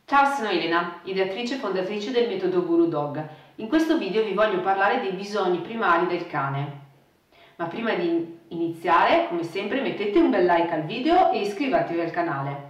Ciao, sono Elena, ideatrice e fondatrice del metodo Guru Dog. In questo video vi voglio parlare dei bisogni primari del cane. Ma prima di iniziare, come sempre, mettete un bel like al video e iscrivetevi al canale.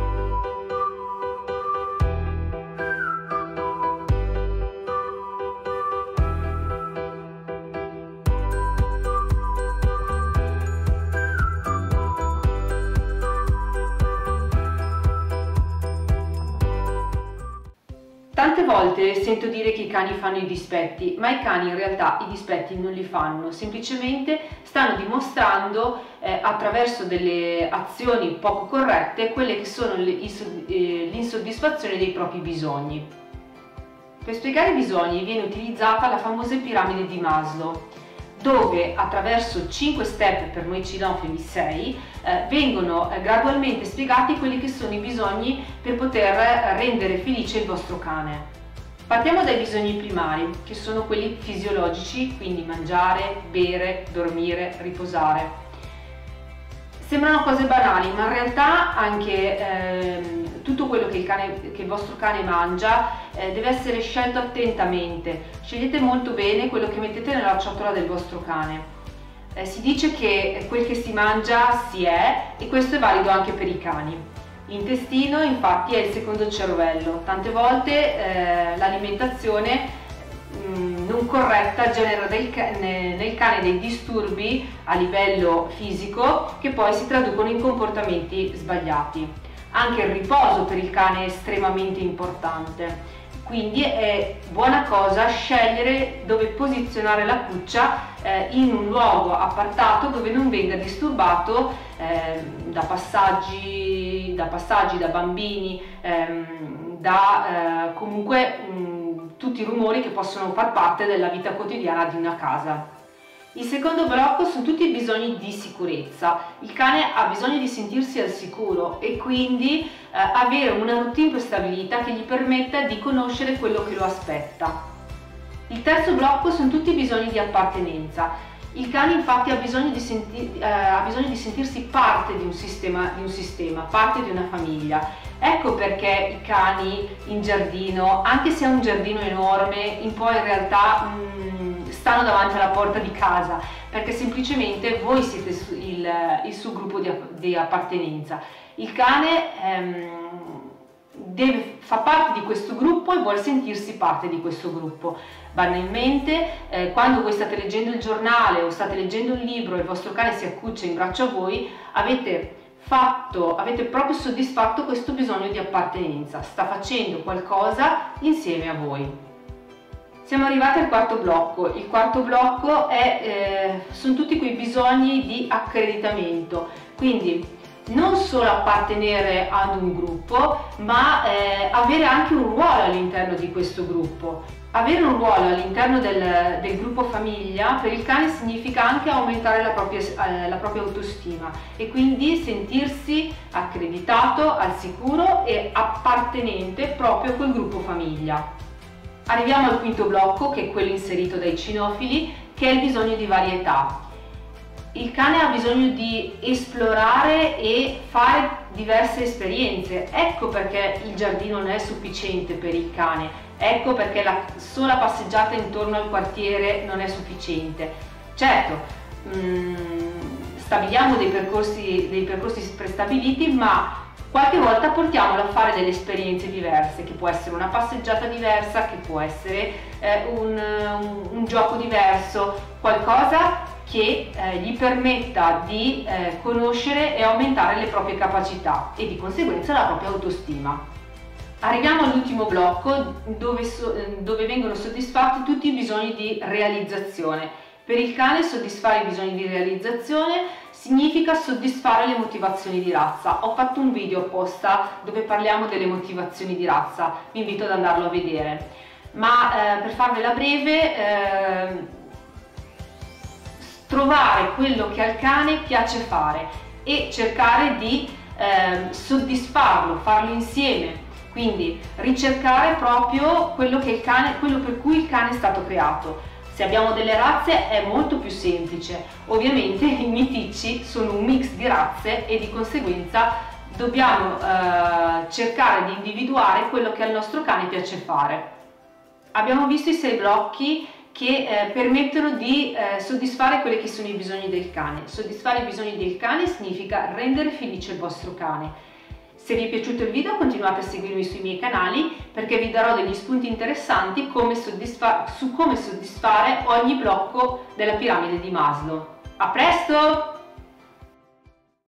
Tante volte sento dire che i cani fanno i dispetti, ma i cani in realtà i dispetti non li fanno, semplicemente stanno dimostrando attraverso delle azioni poco corrette quelle che sono l'insoddisfazione dei propri bisogni. Per spiegare i bisogni viene utilizzata la famosa piramide di Maslow, dove attraverso 5 step, per noi cinofili 6, vengono gradualmente spiegati quelli che sono i bisogni per poter rendere felice il vostro cane. Partiamo dai bisogni primari, che sono quelli fisiologici, quindi mangiare, bere, dormire, riposare. Sembrano cose banali, ma in realtà anche tutto quello che il vostro cane mangia deve essere scelto attentamente. Scegliete molto bene quello che mettete nella ciotola del vostro cane. Si dice che quel che si mangia si è, e questo è valido anche per i cani. L'intestino infatti è il secondo cervello. Tante volte l'alimentazione non corretta genera nel cane dei disturbi a livello fisico che poi si traducono in comportamenti sbagliati. Anche il riposo per il cane è estremamente importante, quindi è buona cosa scegliere dove posizionare la cuccia in un luogo appartato dove non venga disturbato da passaggi, da bambini, comunque tutti i rumori che possono far parte della vita quotidiana di una casa. Il secondo blocco sono tutti i bisogni di sicurezza. Il cane ha bisogno di sentirsi al sicuro e quindi avere una routine prestabilita che gli permetta di conoscere quello che lo aspetta. Il terzo blocco sono tutti i bisogni di appartenenza. Il cane infatti ha bisogno di sentirsi parte di un sistema, parte di una famiglia. Ecco perché i cani in giardino, anche se è un giardino enorme, in realtà stanno davanti alla porta di casa, perché semplicemente voi siete il suo gruppo di appartenenza. Il cane fa parte di questo gruppo e vuole sentirsi parte di questo gruppo. Banalmente, quando voi state leggendo il giornale o state leggendo un libro e il vostro cane si accuccia in braccio a voi, avete proprio soddisfatto questo bisogno di appartenenza, sta facendo qualcosa insieme a voi. Siamo arrivati al quarto blocco. Il quarto blocco sono tutti quei bisogni di accreditamento, quindi non solo appartenere ad un gruppo, ma avere anche un ruolo all'interno di questo gruppo. Avere un ruolo all'interno del gruppo famiglia per il cane significa anche aumentare la propria autostima e quindi sentirsi accreditato, al sicuro e appartenente proprio a quel gruppo famiglia. Arriviamo al quinto blocco, che è quello inserito dai cinofili, che è il bisogno di varietà. Il cane ha bisogno di esplorare e fare diverse esperienze. Ecco perché il giardino non è sufficiente per il cane, ecco perché la sola passeggiata intorno al quartiere non è sufficiente. Certo, stabiliamo dei percorsi prestabiliti, ma qualche volta portiamolo a fare delle esperienze diverse, che può essere una passeggiata diversa, che può essere un gioco diverso, qualcosa che gli permetta di conoscere e aumentare le proprie capacità e di conseguenza la propria autostima. Arriviamo all'ultimo blocco dove vengono soddisfatti tutti i bisogni di realizzazione. Per il cane soddisfare i bisogni di realizzazione significa soddisfare le motivazioni di razza. Ho fatto un video apposta dove parliamo delle motivazioni di razza, vi invito ad andarlo a vedere. Ma per farvela breve, trovare quello che al cane piace fare e cercare di soddisfarlo, farlo insieme. Quindi ricercare proprio quello per cui il cane è stato creato. Se abbiamo delle razze è molto più semplice. Ovviamente i miei ticci sono un mix di razze e di conseguenza dobbiamo cercare di individuare quello che al nostro cane piace fare. Abbiamo visto i 6 blocchi che permettono di soddisfare quelli che sono i bisogni del cane. Soddisfare i bisogni del cane significa rendere felice il vostro cane. Se vi è piaciuto il video continuate a seguirmi sui miei canali perché vi darò degli spunti interessanti su come soddisfare ogni blocco della piramide di Maslow. A presto!